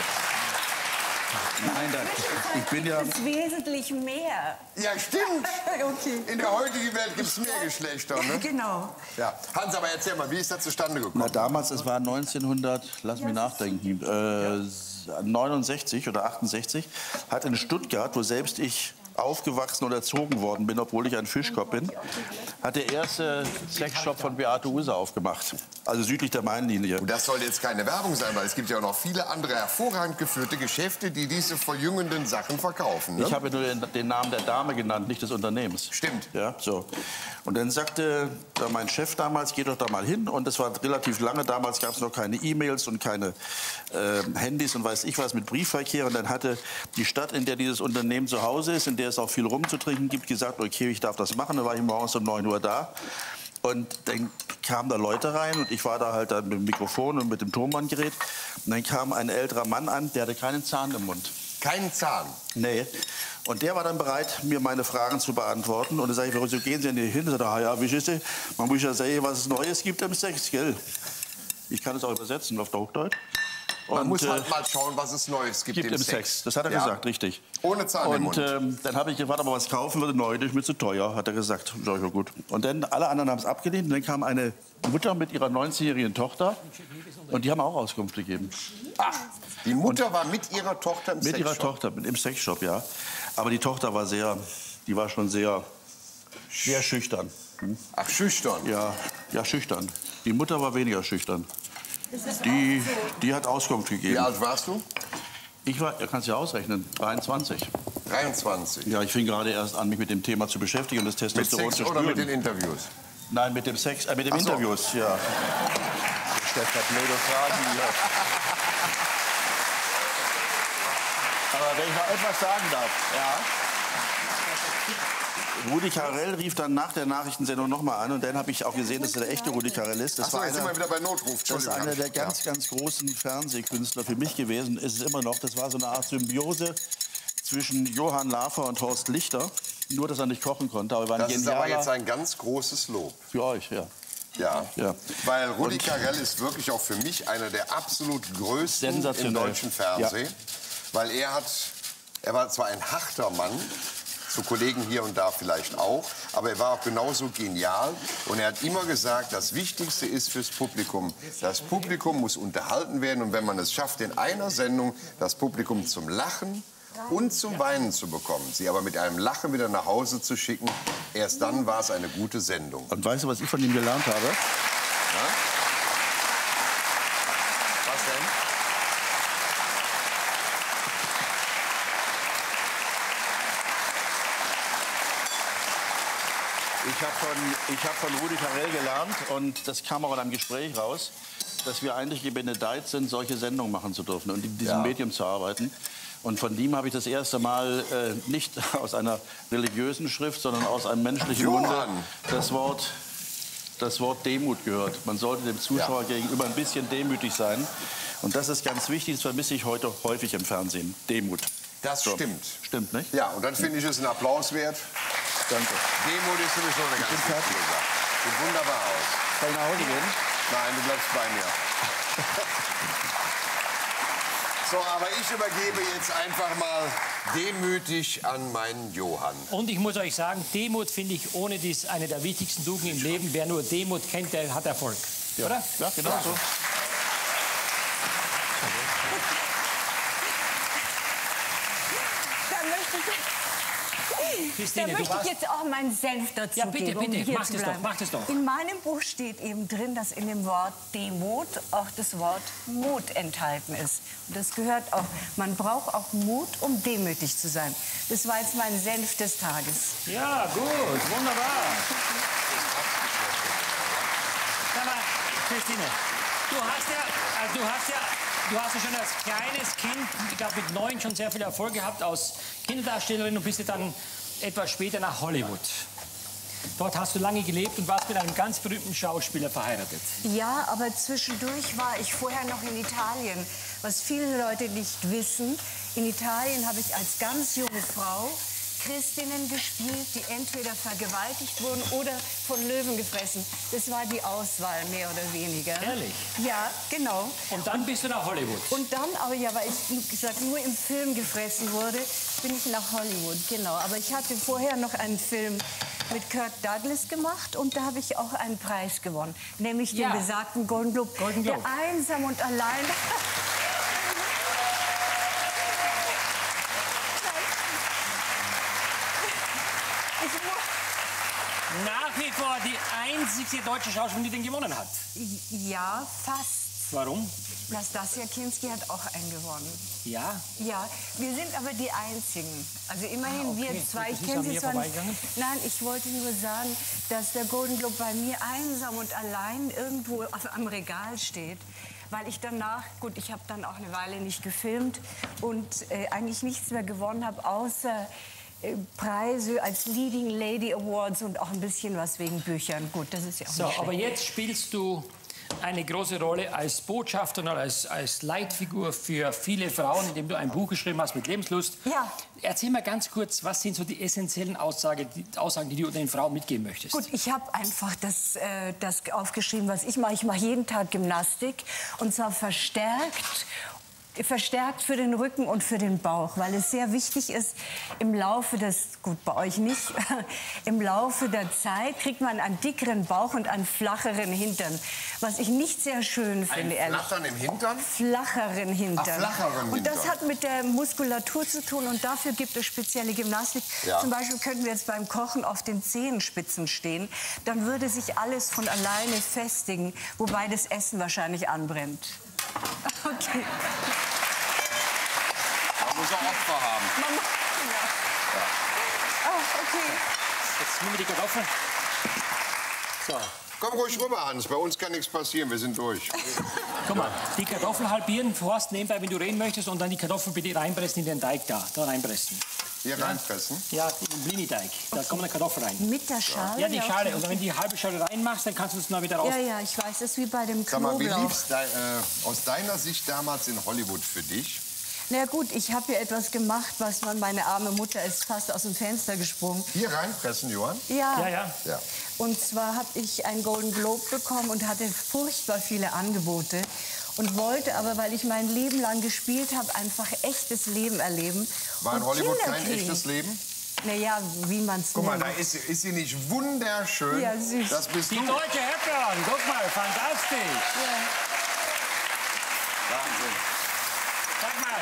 Nein, das, ich bin ja... Das ist wesentlich mehr. Ja, stimmt. Okay. In der heutigen Welt gibt es mehr Geschlechter, ne? Genau. Ja. Hans, aber erzähl mal, wie ist das zustande gekommen? Na, damals, es war neunzehnhundert, lass mich nachdenken, äh, neunundsechzig oder achtundsechzig, hat in Stuttgart, wo selbst ich aufgewachsen und erzogen worden bin, obwohl ich ein Fischkopf bin, hat der erste Sexshop von Beate Uhse aufgemacht. Also südlich der Mainlinie. Und das soll jetzt keine Werbung sein, weil es gibt ja auch noch viele andere hervorragend geführte Geschäfte, die diese verjüngenden Sachen verkaufen. Ne? Ich habe nur den, den Namen der Dame genannt, nicht des Unternehmens. Stimmt. Ja, so. Und dann sagte da mein Chef damals, geh doch da mal hin. Und das war relativ lange. Damals gab es noch keine E-Mails und keine äh, Handys und weiß ich was mit Briefverkehr. Und dann hatte die Stadt, in der dieses Unternehmen zu Hause ist, in der es auch viel rumzutrinken gibt, gesagt, okay, ich darf das machen. Dann war ich morgens um neun Uhr da. Und dann kamen da Leute rein und ich war da halt dann mit dem Mikrofon und mit dem Tonbandgerät. Und dann kam ein älterer Mann an, der hatte keinen Zahn im Mund. Keinen Zahn. Nee. Und der war dann bereit, mir meine Fragen zu beantworten. Und dann sage ich, wieso gehen Sie denn hier hin? Und er sagt, ja, wie ist es? Man muss ja sagen, was es Neues gibt im Sex, gell? Ich kann es auch übersetzen auf Hochdeutsch. Man Und, muss äh, halt mal schauen, was es Neues gibt, gibt im im Sex. Sex. Das hat er Ja. gesagt, richtig. Ohne Zahn im Und Mund. ähm, dann habe ich gefragt, ob er was kaufen würde. Neu, das ist mir zu teuer, hat er gesagt. Sag ich, ja gut. Und dann, alle anderen haben es abgelehnt. Und dann kam eine Mutter mit ihrer neunzehnjährigen Tochter. Und die haben auch Auskunft gegeben. Ach, die Mutter war mit ihrer Tochter im Mit Sexshop. ihrer Tochter, mit, im Sexshop, ja. Aber die Tochter war sehr, die war schon sehr, sehr schüchtern. Hm? Ach, schüchtern. Ja, ja, schüchtern. Die Mutter war weniger schüchtern. Die, die hat Auskunft gegeben. Wie alt warst du? Ich war, ja, kannst ja ausrechnen, dreiundzwanzig. dreiundzwanzig. Ja, ich fing gerade erst an, mich mit dem Thema zu beschäftigen und das Mit Testosteron Sex zu oder spüren. mit den Interviews? Nein, mit dem Sex, äh, mit dem Ach so. Interviews, ja. Stellt grad blöde Fragen hier. Aber wenn ich noch etwas sagen darf, ja. Rudi Carrell rief dann nach der Nachrichtensendung noch mal an und dann habe ich auch gesehen, dass er der echte Rudi Carrell ist. Das Ach so, war jetzt einer, sind wir wieder bei Notruf. das ist einer der ganz, ja. ganz großen Fernsehkünstler für mich gewesen. Ist es immer noch. Das war so eine Art Symbiose zwischen Johann Lafer und Horst Lichter. Nur, dass er nicht kochen konnte. Aber er war ein Das ist aber genialer- jetzt ein ganz großes Lob. Für euch, ja. Ja, Ja. weil Rudi Carrell ist wirklich auch für mich einer der absolut größten im Sensationell. deutschen Fernsehen. Weil er hat, er war zwar ein harter Mann, zu Kollegen hier und da vielleicht auch, aber er war auch genauso genial. Und er hat immer gesagt, das Wichtigste ist fürs Publikum, das Publikum muss unterhalten werden. Und wenn man es schafft, in einer Sendung das Publikum zum Lachen und zum Weinen zu bekommen, sie aber mit einem Lachen wieder nach Hause zu schicken, erst dann war es eine gute Sendung. Und weißt du, was ich von ihm gelernt habe? Ja? Was denn? Ich habe von, ich hab von Rudi Carrell gelernt, und das kam auch in einem Gespräch raus, dass wir eigentlich gebenedeit sind, solche Sendungen machen zu dürfen und in diesem Ja. Medium zu arbeiten. Und von ihm habe ich das erste Mal äh, nicht aus einer religiösen Schrift, sondern aus einem menschlichen Johann. Munde das Wort, das Wort Demut gehört. Man sollte dem Zuschauer Ja. gegenüber ein bisschen demütig sein. Und das ist ganz wichtig, das vermisse ich heute häufig im Fernsehen. Demut. Das So. stimmt. Stimmt, nicht? Ja, und dann finde ich es einen Applaus wert. Danke. Demut ist sowieso eine ganz wichtige Sache. Sieht wunderbar aus. Soll ich nach Hause gehen? Nein, du bleibst bei mir. So, aber ich übergebe jetzt einfach mal demütig an meinen Johann. Und ich muss euch sagen, Demut finde ich ohne dies eine der wichtigsten Tugenden im Leben. Wer nur Demut kennt, der hat Erfolg. Oder? Ja, genau so. Da möchte ich, da Christine, du möchte ich warst... jetzt auch meinen Senf dazu Ja, bitte, geben, um bitte, hier mach zu das bleiben. doch, mach das doch. In meinem Buch steht eben drin, dass in dem Wort Demut auch das Wort Mut enthalten ist. Und das gehört auch. Man braucht auch Mut, um demütig zu sein. Das war jetzt mein Senf des Tages. Ja, gut, wunderbar. Sag mal, Christine, du hast ja, also du hast ja, du hast ja schon als kleines Kind, ich glaube mit neun schon sehr viel Erfolg gehabt als Kinderdarstellerin und bist ja dann etwas später nach Hollywood. Dort hast du lange gelebt und warst mit einem ganz berühmten Schauspieler verheiratet. Ja, aber zwischendurch war ich vorher noch in Italien. Was viele Leute nicht wissen, in Italien habe ich als ganz junge Frau Christinnen gespielt, die entweder vergewaltigt wurden oder von Löwen gefressen. Das war die Auswahl, mehr oder weniger. Ehrlich? Ja, genau. Und dann bist du nach Hollywood. Und dann, aber ja, weil ich, wie gesagt, nur im Film gefressen wurde, bin ich nach Hollywood, genau. Aber ich hatte vorher noch einen Film mit Kirk Douglas gemacht und da habe ich auch einen Preis gewonnen, nämlich Ja. den besagten Golden Globe. Golden Globe. Der einsam und allein. Ich mu- Nach wie vor die einzige deutsche Schauspielerin, die den gewonnen hat. Ja, fast. Warum? Nastassja Kinski hat auch einen gewonnen. Ja. Ja, wir sind aber die Einzigen. Also immerhin Ah, okay. wir zwei. Das Ich ist kenne an sie mir zwar nicht. vorbeigegangen. Nein, ich wollte nur sagen, dass der Golden Globe bei mir einsam und allein irgendwo auf, am Regal steht. Weil ich danach, gut, ich habe dann auch eine Weile nicht gefilmt und äh, eigentlich nichts mehr gewonnen habe, außer äh, Preise als Leading Lady Awards und auch ein bisschen was wegen Büchern. Gut, das ist ja auch So, nicht aber schlecht. jetzt spielst du eine große Rolle als Botschafter und als, als Leitfigur für viele Frauen, indem du ein Buch geschrieben hast mit Lebenslust. Ja. Erzähl mal ganz kurz, was sind so die essentiellen Aussage, die Aussagen, die du den Frauen mitgeben möchtest? Gut, ich habe einfach das, äh, das aufgeschrieben, was ich mache. Ich mache jeden Tag Gymnastik und zwar verstärkt. Verstärkt für den Rücken und für den Bauch, weil es sehr wichtig ist, im Laufe des, gut, bei euch nicht, im Laufe der Zeit kriegt man einen dickeren Bauch und einen flacheren Hintern, was ich nicht sehr schön finde, Ein ehrlich. Flattern im Hintern? Flacheren Hintern. Ach, flacheren Und das Hintern. hat mit der Muskulatur zu tun und dafür gibt es spezielle Gymnastik. Ja. Zum Beispiel könnten wir jetzt beim Kochen auf den Zehenspitzen stehen, dann würde sich alles von alleine festigen, wobei das Essen wahrscheinlich anbrennt. Okay. Man muss auch Opfer haben. Mama. Ja. Ah, okay. Jetzt nehmen wir die Kartoffeln. So, Komm ruhig rüber, Hans. Bei uns kann nichts passieren. Wir sind durch. guck mal, die Kartoffeln halbieren, Horst, nebenbei, wenn du reden möchtest, und dann die Kartoffeln bitte reinpressen in den Teig da, da reinpressen. Hier Ja. reinpressen? Ja, in den Blini-Teig. Da kommen die Kartoffeln rein. Mit der Schale? Ja, die Schale. okay. Und wenn du die halbe Schale reinmachst, dann kannst du es noch wieder raus. Ja, ja, ich weiß, das ist wie bei dem Sag mal, wie Knoblauch. lief's de, äh, aus deiner Sicht damals in Hollywood für dich? Na gut, ich habe ja etwas gemacht, was man, meine arme Mutter ist fast aus dem Fenster gesprungen. Hier reinpressen, Johann? Ja. Ja, ja. Ja. Und zwar habe ich einen Golden Globe bekommen und hatte furchtbar viele Angebote. Und wollte aber, weil ich mein Leben lang gespielt habe, einfach echtes Leben erleben. War in und Hollywood Kinder kein kriegen. echtes Leben? Naja, wie man es Guck mal, nennt. da ist, sie- ist sie nicht wunderschön? Ja, süß. Das bist Die du. deutsche Hepburn. Guck mal, fantastisch. Wahnsinn. Sag mal.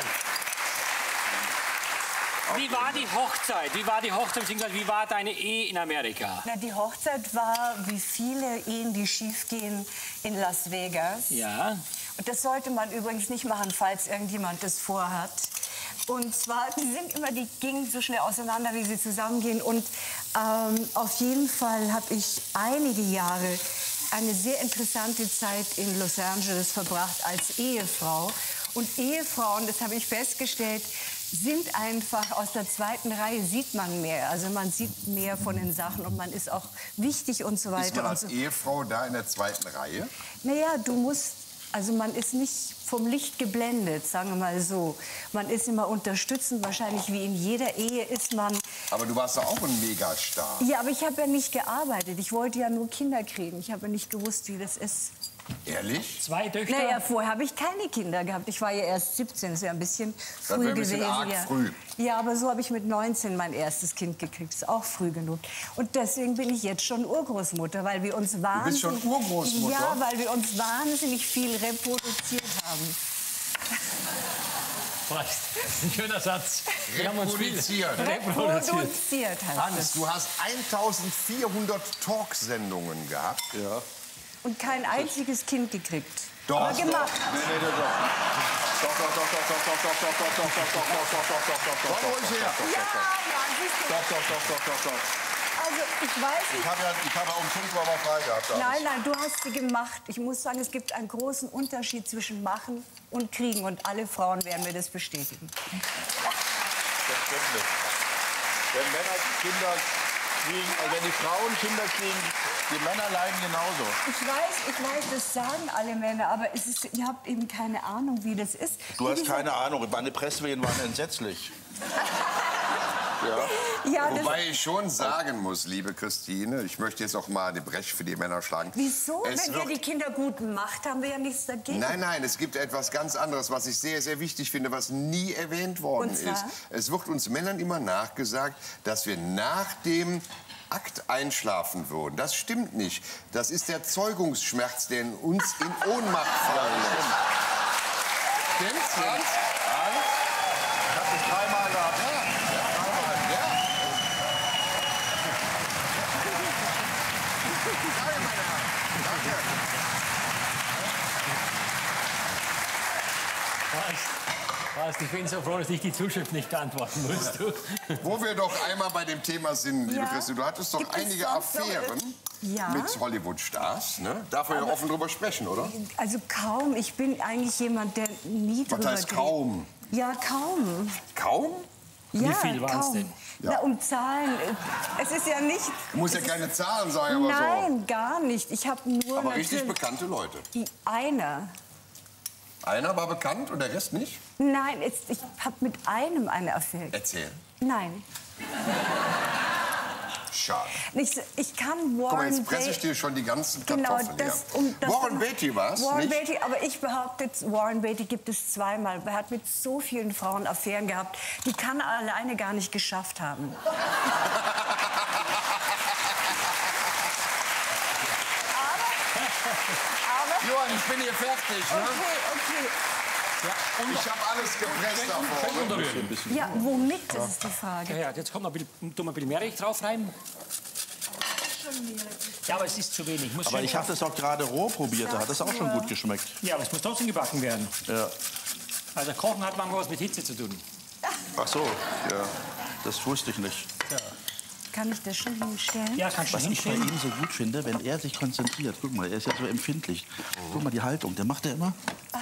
Wie war die Hochzeit? Wie war die Hochzeit, beziehungsweise wie war deine Ehe in Amerika? Na, die Hochzeit war, wie viele Ehen, die schiefgehen, in Las Vegas. Ja. Und das sollte man übrigens nicht machen, falls irgendjemand das vorhat. Und zwar, die sind immer, die gingen so schnell auseinander, wie sie zusammengehen. Und ähm, auf jeden Fall habe ich einige Jahre eine sehr interessante Zeit in Los Angeles verbracht als Ehefrau. Und Ehefrauen, das habe ich festgestellt, sind einfach aus der zweiten Reihe, sieht man mehr. Also man sieht mehr von den Sachen und man ist auch wichtig und so weiter. Ist man und als so. Ehefrau da in der zweiten Reihe? Naja, du musst, also man ist nicht vom Licht geblendet, sagen wir mal so. Man ist immer unterstützend, wahrscheinlich wie in jeder Ehe ist man. Aber du warst doch auch ein Megastar. Ja, aber ich habe ja nicht gearbeitet. Ich wollte ja nur Kinder kriegen. Ich habe ja nicht gewusst, wie das ist. Ehrlich? Zwei Töchter? Naja, vorher habe ich keine Kinder gehabt. Ich war ja erst siebzehn, das ist ja ein bisschen früh wäre ein bisschen gewesen. arg ja. früh. Ja, aber so habe ich mit neunzehn mein erstes Kind gekriegt. Das ist auch früh genug. Und deswegen bin ich jetzt schon Urgroßmutter, weil wir uns wahnsinnig... bist schon Urgroßmutter? Ja, weil wir uns wahnsinnig viel reproduziert haben. Das ist ein schöner Satz. Wir haben uns viel Reproduziert. reproduziert. Reproduziert heißt Hans, es. du hast eintausendvierhundert Talksendungen gehabt. Ja. Und kein einziges Kind gekriegt. Doch. Aber gemacht. Nee, nee, doch. Doch, doch, doch, doch, doch, doch, doch, doch, doch, doch, doch, doch, doch, doch, doch, doch, doch, Komm ruhig her. Ja, ja, siehst du. doch, doch, doch, doch, doch, doch. Also, ich weiß Ich nicht. habe ja, ich habe ja um fünf Uhr mal frei gehabt. abends. Nein, nein, du hast sie gemacht. Ich muss sagen, es gibt einen großen Unterschied zwischen machen und kriegen. Und alle Frauen werden mir das bestätigen. Das stimmt nicht. Wenn Männer Kinder kriegen, also wenn die Frauen Kinder kriegen, die Männer leiden genauso. Ich weiß, ich weiß, das sagen alle Männer, aber es ist, ihr habt eben keine Ahnung, wie das ist. Du Wie hast gesagt, keine Ahnung, meine Presswehen waren entsetzlich. Ja. Ja, das, Wobei ich schon sagen muss, liebe Christine, ich möchte jetzt auch mal die Brech für die Männer schlagen. wieso? Es Wenn ihr wird- die Kinder gut macht, haben wir ja nichts dagegen. Nein, nein, es gibt etwas ganz anderes, was ich sehr, sehr wichtig finde, was nie erwähnt worden Und zwar? ist. Es wird uns Männern immer nachgesagt, dass wir nach dem Akt einschlafen würden. Das stimmt nicht. Das ist der Zeugungsschmerz, der in uns in Ohnmacht fallen lässt. Stimmt's, Hans? Ich habe das dreimal gehabt. Danke, meine Herren. Danke. Weißt, ich bin so froh, dass ich die Zuschrift nicht beantworten muss. Du. Wo wir doch einmal bei dem Thema sind, liebe Ja. Christine, du hattest doch Gibt es einige sonst noch Affären ir- Ja. mit Hollywood-Stars. Ne? Darf man ja offen drüber sprechen, oder? Also kaum. Ich bin eigentlich jemand, der nie Was drüber heißt geht. kaum? Ja, kaum. Kaum? Ja, viel waren's kaum. denn? Na, um Zahlen. äh, Es ist ja nicht. Du musst ja keine Zahlen sagen, aber Nein, gar nicht. Ich habe nur so. Aber richtig natürlich bekannte Leute. die einer. Einer war bekannt und der Rest nicht? Nein, es, ich habe mit einem eine Affäre. Erzähl. Nein. Schade. Ich, ich kann Guck mal, Warren jetzt presse ich Beatty. dir schon die ganzen Genau, Kartoffeln das, her. um, das Warren Beatty war es, Warren nicht? Beatty, aber ich behaupte, Warren Beatty gibt es zweimal. Er hat mit so vielen Frauen Affären gehabt, die kann er alleine gar nicht geschafft haben. aber, Johann, ich bin hier fertig. Ne? okay, okay. Ich habe alles gepresst davor. Ja, womit, das ist die Frage. Ja, ja, jetzt kommt noch ein bisschen, tun wir ein bisschen Meerreich drauf rein. Ja, aber es ist zu wenig. Muss Aber schon- ich habe das auch gerade roh probiert, da hat das auch schon gut geschmeckt. Ja, aber es muss trotzdem gebacken werden. Ja. Also Kochen hat manchmal was mit Hitze zu tun. Ach so, ja. Das wusste ich nicht. Kann ich das schon hinstellen? Ja, kannst du Was ich bei hinstellen. ihm so gut finde, wenn er sich konzentriert. Guck mal, er ist ja so empfindlich. Guck mal, die Haltung, der macht er immer.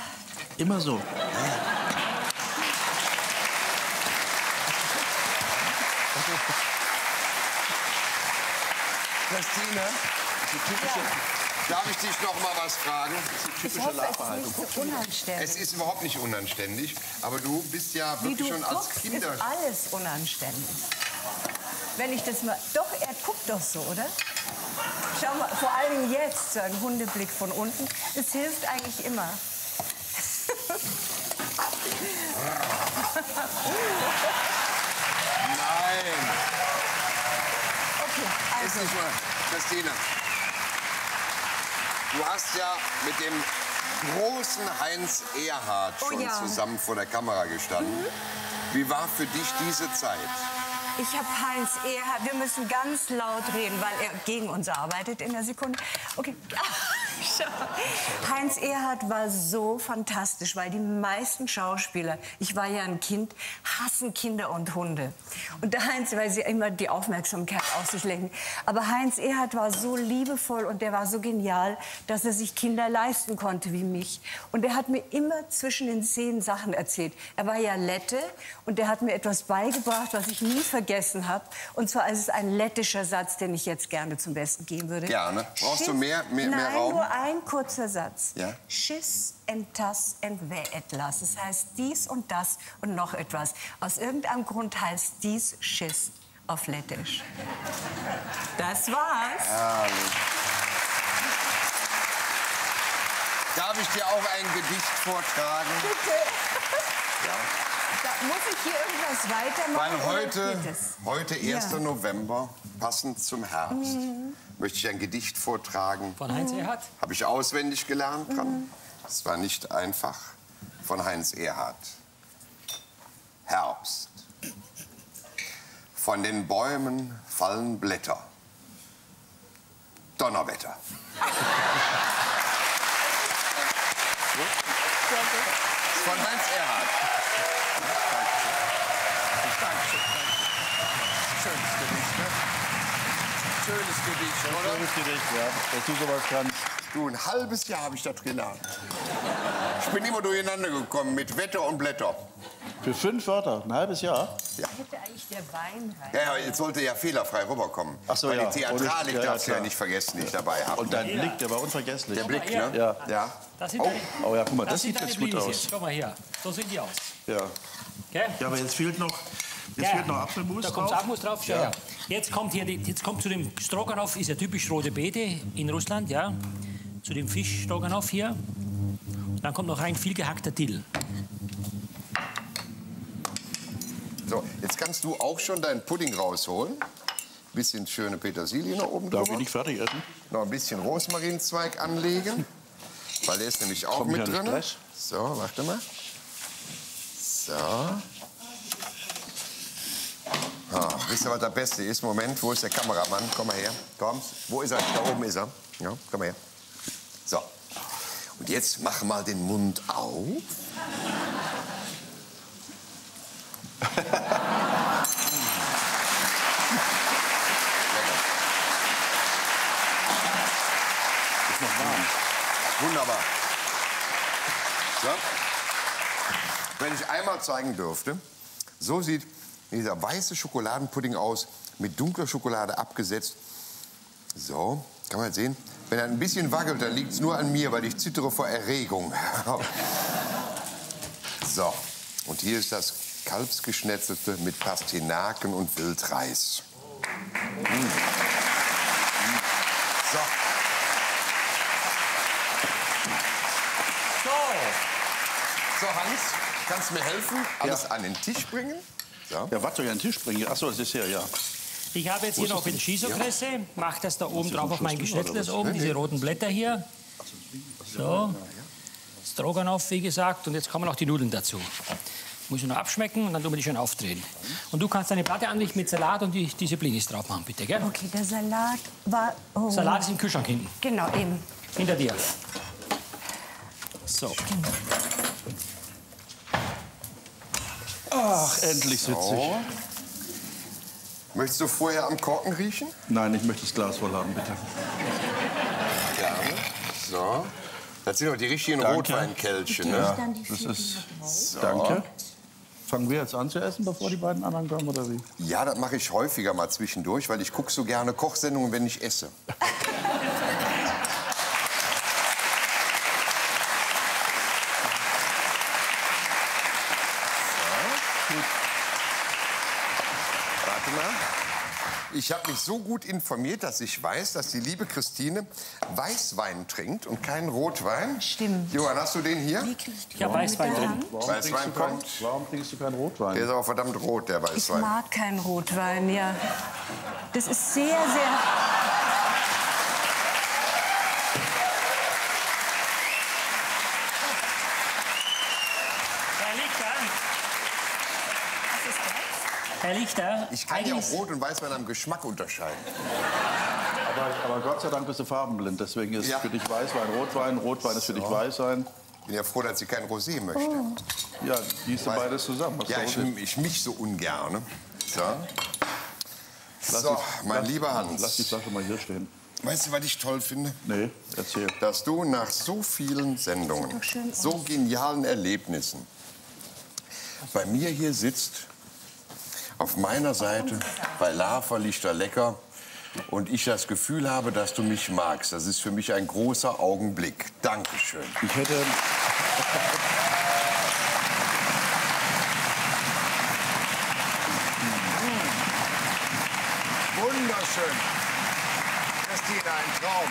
Immer so. Christine, darf ich dich noch mal was fragen? Ich hoffe, es ist nicht so unanständig. Es ist überhaupt nicht unanständig, aber du bist ja Wie wirklich du schon als guckst, Kinder... ist alles unanständig. Wenn ich das mal... Doch, er guckt doch so, oder? Schau mal, vor allem jetzt, so ein Hundeblick von unten. Es hilft eigentlich immer. Nein! Okay, Ist also... nicht mal... Christine, du hast ja mit dem großen Heinz Erhardt Oh schon ja. zusammen vor der Kamera gestanden. Mhm. Wie war für dich diese Zeit? Ich habe Heinz Erhardt, wir müssen ganz laut reden, weil er gegen uns arbeitet in der Sekunde. Okay. Heinz Erhardt war so fantastisch, weil die meisten Schauspieler, ich war ja ein Kind, hassen Kinder und Hunde. Und der Heinz, weil sie immer die Aufmerksamkeit auf sich lenken. Aber Heinz Erhardt war so liebevoll und der war so genial, dass er sich Kinder leisten konnte wie mich. Und er hat mir immer zwischen den Szenen Sachen erzählt. Er war ja Lette und der hat mir etwas beigebracht, was ich nie vergessen habe. Und zwar ist es ein lettischer Satz, den ich jetzt gerne zum Besten geben würde. Gerne. Brauchst Schiss, du mehr, mehr, mehr Nein, Raum? nur ein kurzer Satz. Ja? Schiss, entas, entwä etlas. Das heißt dies und das und noch etwas. Aus irgendeinem Grund heißt dies Schiss auf Lettisch. Das war's. Herrlich. Darf ich dir auch ein Gedicht vortragen? Bitte. Da muss ich hier irgendwas weitermachen? Weil heute, oder geht es? heute erster Ja. November, passend zum Herbst, Mhm. möchte ich ein Gedicht vortragen. Von Heinz Erhardt? Habe ich auswendig gelernt dran. Mhm. Es war nicht einfach. Von Heinz Erhardt. Herbst. Von den Bäumen fallen Blätter. Donnerwetter. Von Heinz Erhardt. Dankeschön. Schönes Gedicht, ne? Schönes Gedicht, oder? Schönes Gedicht, ja. Dass du sowas kannst. Du, ein halbes Jahr habe ich das gelernt. Ich bin immer durcheinander gekommen mit Wetter und Blätter. Für fünf Wörter, ein halbes Jahr. Hätte eigentlich der Wein rein. Ja, ja, jetzt sollte ja fehlerfrei rüberkommen. Ach so, Weil ja. die Theatralik Und ich- ja, darfst du ja klar. nicht vergessen, die ich dabei habe. Und dein Blick, der war unvergesslich. Der Blick, her. ne? Ja. Ja. Das sind Oh. deine, Oh ja, guck mal, das, das sind sieht deine jetzt gut Blinis aus. jetzt. Schau mal her. So sehen die aus. Ja. Gell? Ja, aber jetzt fehlt noch, jetzt Ja. fehlt noch Apfelmus Da kommt drauf. Apfelmus drauf. Schau Ja. her. Jetzt kommt hier, die, jetzt kommt zu dem Stroganoff, ist ja typisch rote Beete in Russland, ja. Zu dem Fisch Stroganoff hier. Dann kommt noch rein viel gehackter Dill. So, jetzt kannst du auch schon deinen Pudding rausholen. Bisschen schöne Petersilie noch oben Darf drüber. ich nicht fertig essen? Noch ein bisschen Rosmarinzweig anlegen. Weil der ist nämlich auch Komm, mit Herr drin. Stress. So, warte mal. So. Ah, wisst ihr, was das Beste ist? Moment, wo ist der Kameramann? Komm mal her. Komm, wo ist er? Da oben ist er. Ja, komm mal her. So. Und jetzt mach mal den Mund auf. Ist noch warm. Wunderbar. So. Wenn ich einmal zeigen dürfte, so sieht dieser weiße Schokoladenpudding aus, mit dunkler Schokolade abgesetzt. So, kann man sehen. Wenn er ein bisschen wackelt, dann liegt es nur an mir, weil ich zittere vor Erregung. So, und hier ist das Kalbsgeschnetzelte mit Pastinaken und Wildreis. Mm. Mm. So. So, So, Hans, kannst du mir helfen, alles Ja. an den Tisch bringen? So. Ja, was soll ich an den Tisch bringen? Achso, das ist ja, ja. ich habe jetzt hier noch ein Shiso-Kresse. Mach das da oben ist drauf ein auf mein Schuss drüber, Geschnetzeltes oder was? oben, diese roten Blätter hier. So. Stroganoff, wie gesagt. Und jetzt kommen noch die Nudeln dazu. Muss ich noch abschmecken und dann tun wir die schön aufdrehen. Und du kannst deine Platte anrichten mit Salat und die, diese Blinis drauf machen, bitte, gell? Okay, der Salat war... Oh. Salat ist im Kühlschrank hinten, Genau, eben. hinter dir. So. Ach, endlich sitze ich. So. Möchtest du vorher am Korken riechen? Nein, ich möchte das Glas voll haben, bitte. Gerne. So. Das sind doch die richtigen Danke. Rotweinkelche, Ja, ne? das ist... Danke. Fangen wir jetzt an zu essen, bevor die beiden anderen kommen, oder wie? Ja, das mache ich häufiger mal zwischendurch, weil ich gucke so gerne Kochsendungen, wenn ich esse. Warte mal. Ich habe mich so gut informiert, dass ich weiß, dass die liebe Christine Weißwein trinkt und keinen Rotwein. Stimmt. Johann, hast du den hier? Ja, Weißwein drin. Warum Weißwein trinkst du kein- kommt. Warum trinkst du keinen Rotwein? Der ist aber verdammt rot, der Ich Weißwein. mag keinen Rotwein, ja. Das ist sehr, sehr... Herr Lichter. Herr Lichter. Ich kann ja auch eigentlich- Rot und Weißwein am Geschmack unterscheiden. Aber, aber Gott sei Dank bist du farbenblind. Deswegen ist Ja. für dich Weißwein Rotwein, Rotwein ist für dich Weißwein. Ich bin ja froh, dass sie kein Rosé möchte. Ja, gießt du Weiß- beides zusammen. Was Ja, ist ich, da los? ich mich so ungern. So, Lass so die- mein lass- lieber Hans. Lass die Flasche mal hier stehen. Weißt du, was ich toll finde? Nee, erzähl. Dass du nach so vielen Sendungen, doch schön aus. so genialen Erlebnissen bei mir hier sitzt, auf meiner Seite, bei Lava Lichter lecker, und ich das Gefühl habe, dass du mich magst. Das ist für mich ein großer Augenblick. Dankeschön. Ich hätte... Wunderschön. Christine, ein Traum.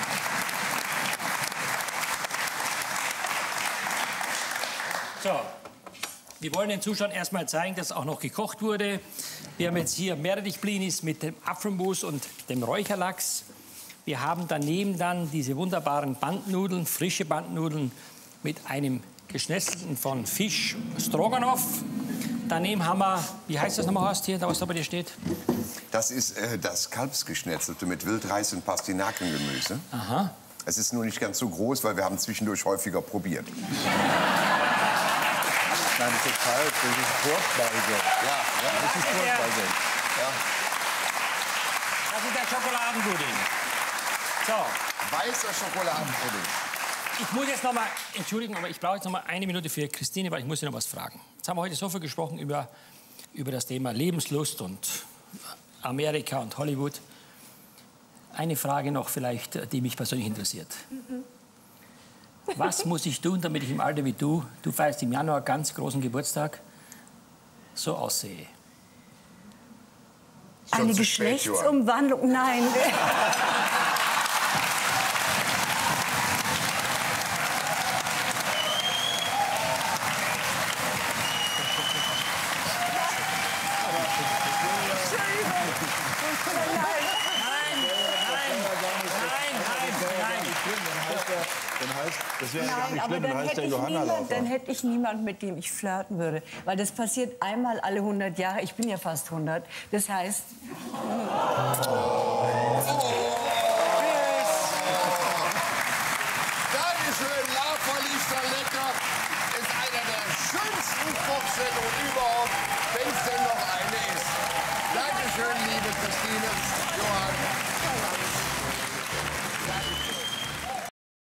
So, wir wollen den Zuschauern erstmal zeigen, dass auch noch gekocht wurde. Wir haben jetzt hier Meerrettichblinis mit dem Apfelmus und dem Räucherlachs. Wir haben daneben dann diese wunderbaren Bandnudeln, frische Bandnudeln mit einem geschnetzelten von Fisch Stroganoff. Daneben haben wir, wie heißt das nochmal, Horst, hier, da was da bei dir steht? Das ist äh, das Kalbsgeschnetzelte mit Wildreis und Pastinakengemüse. Aha. Es ist nur nicht ganz so groß, weil wir haben zwischendurch häufiger probiert. Nein, das ist falsch. Das ist Vorspeise. Ja, ja. Das ist Vorspeise. Das ist der Schokoladenpudding. So, Weißer Schokoladenpudding. ich muss jetzt noch mal, Entschuldigung, aber ich brauche jetzt noch mal eine Minute für Christine, weil ich muss sie noch was fragen. Jetzt haben wir heute so viel gesprochen über, über das Thema Lebenslust und Amerika und Hollywood. Eine Frage noch vielleicht, die mich persönlich interessiert. Was muss ich tun, damit ich im Alter wie du, du feierst im Januar ganz großen Geburtstag, so aussehe? Schon Eine zu spät, Johann. Geschlechtsumwandlung? Nein. Dann heißt, das wäre ja gar Nein, nicht aber schlimm. dann Dann heißt hätte, der ich Johanna niemand, Laufer. dann hätte ich niemanden, mit dem ich flirten würde. Weil das passiert einmal alle hundert Jahre. Ich bin ja fast hundert. Das heißt, Dankeschön, Lava Lichter lecker ist einer der schönsten